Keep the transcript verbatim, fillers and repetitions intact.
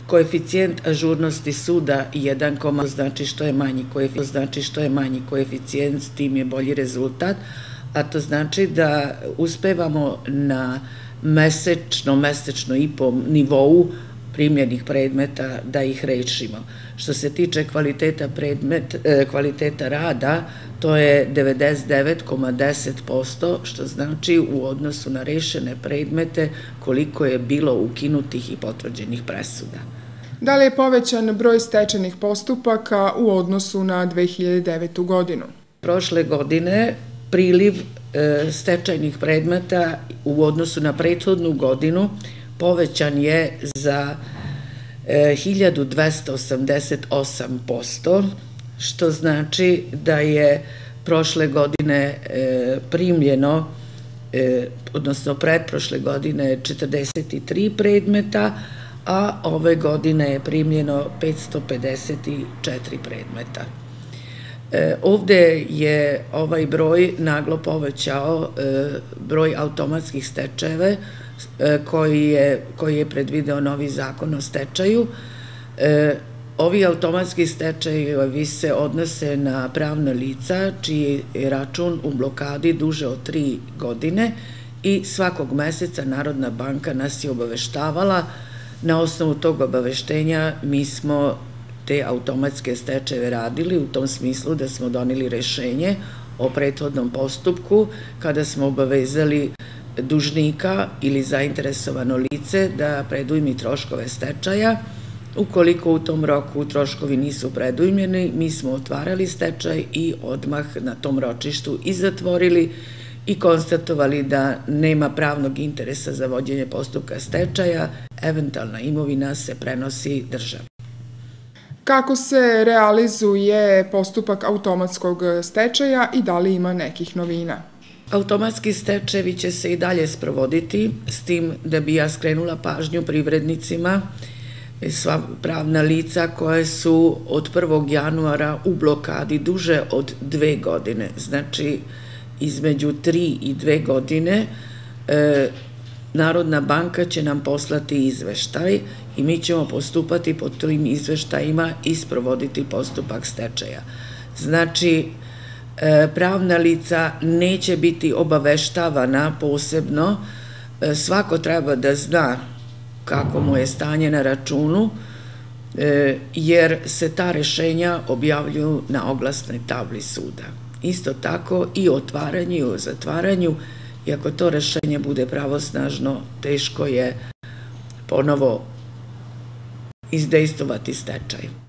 koeficijent ažurnosti suda jedan, znači što je manji koeficijent, znači što je manji koeficijent, s tim je bolji rezultat, a to znači da uspevamo na mesečno, mesečno i po nivou primljenih predmeta da ih rešimo. Što se tiče kvaliteta predmet, kvaliteta rada, to je devedeset devet zarez deset posto, što znači u odnosu na rešene predmete koliko je bilo ukinutih i potvrđenih presuda. Da li je povećan broj stečajnih postupaka u odnosu na dve hiljade devetu. godinu? Prošle godine priliv stečajnih predmeta u odnosu na prethodnu godinu povećan je za hiljadu dvesta osamdeset osam posto, što znači da je prošle godine primljeno, odnosno pretprošle godine četrdeset tri predmeta, a ove godine je primljeno petsto pedeset četiri predmeta. Ovde je ovaj broj naglo povećao broj automatskih stečajeva koji je predvideo novi zakon o stečaju. Ovi automatski stečajevi se odnose na pravna lica čiji je račun u blokadi duže od tri godine i svakog meseca Narodna banka nas je obaveštavala. Na osnovu tog obaveštenja mi smo te automatske stečajeve radili u tom smislu da smo doneli rešenje o prethodnom postupku kada smo obavezali dužnika ili zainteresovano lice da predujmi troškove stečaja. Ukoliko u tom roku troškovi nisu predujmljeni, mi smo otvarali stečaj i odmah na tom ročištu i zatvorili i konstatovali da nema pravnog interesa za vođenje postupka stečaja, eventualna imovina se prenosi državi. Kako se realizuje postupak automatskog stečaja i da li ima nekih novina? Automatski stečajevi će se i dalje sprovoditi, s tim da bi ja skrenula pažnju privrednicima, sva pravna lica koje su od prvog januara u blokadi duže od dve godine, znači između tri i dve godine, Narodna banka će nam poslati izveštaj i mi ćemo postupati po tim izveštajima i sprovoditi postupak stečaja. Znači, pravna lica neće biti obaveštavana posebno, svako treba da zna kako mu je stanje na računu, jer se ta rešenja objavljuju na oglasnoj tabli suda. Isto tako i o otvaranju i o zatvaranju, i ako to rešenje bude pravosnažno, teško je ponovo izdejstvovati stečaj.